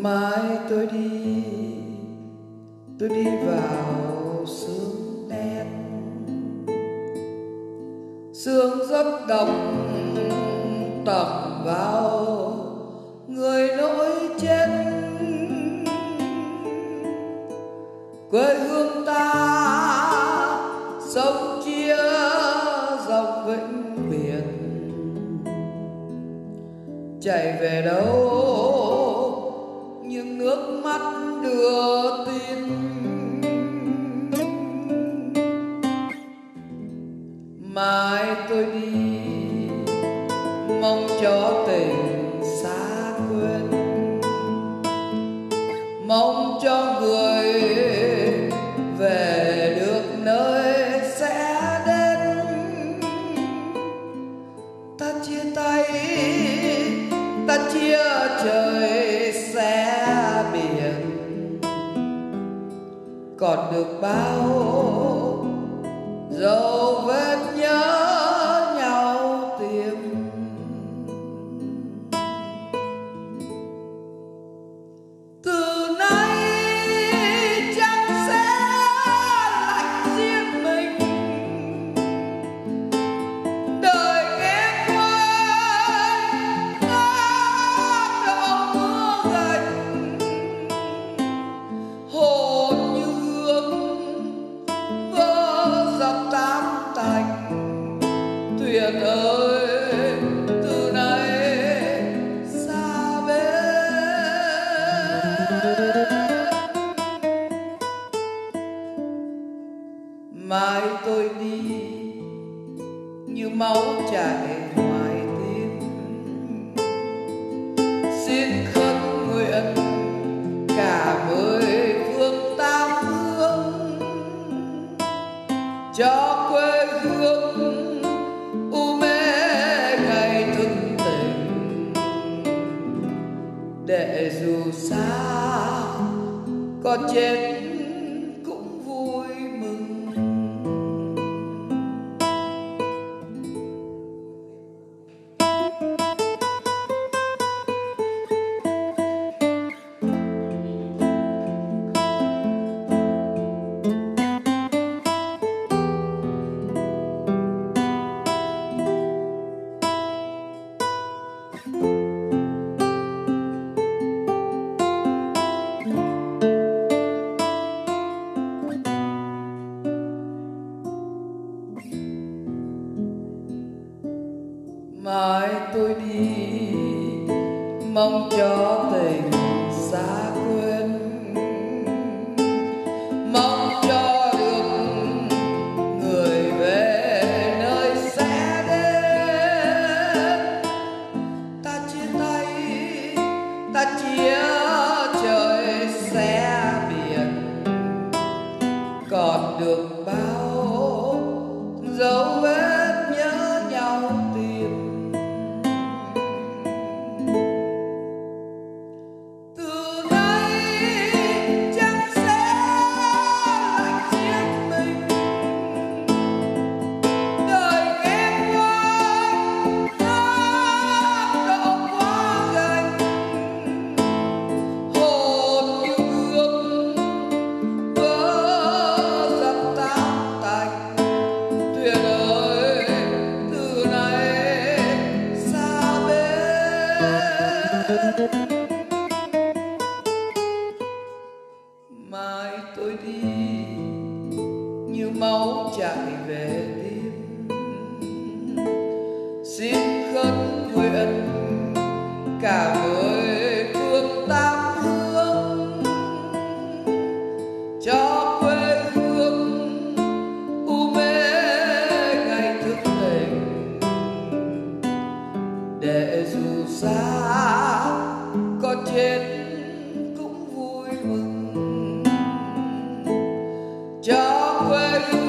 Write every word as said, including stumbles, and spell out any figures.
Mai tôi đi, tôi đi vào sương đen, sương rất đậm tẩm vào người nỗi chết. Quê hương ta sông chia dòng vĩnh biệt, chạy về đâu nhưng nước mắt đưa tin. Mai tôi đi mong cho tình xa quên, mong cho người về được nơi sẽ đến. Ta chia tay, ta chia trời sẽ biển, còn được bao dấu vết nhớ nhau tìm. Từ nay chẳng sẽ lạnh riêng mình, đời ghé quay ngát độ mưa gành. Hồn như hương vỡ dập tám tành, thuyền ơi từ nay xa bến. Mai tôi đi như máu chảy ngoài tim, xin khấn nguyện cả mười phương tam hương, cho quê hương u mê ngày thức tỉnh, để dù xa có chết cũng vui mừng. Mai tôi đi mong cho tình xa quên, mong cho được người về nơi sẽ đến. Ta chia tay, ta chia trời sẽ biển, còn được bao dấu vết nhớ nhau tìm. Mai tôi đi như máu chảy về tim, xin khấn nguyện cả mười phương tam hương, cho quê hương u mê ngày thức tỉnh, để dù xa có chết cũng vui mừng, cho quê hương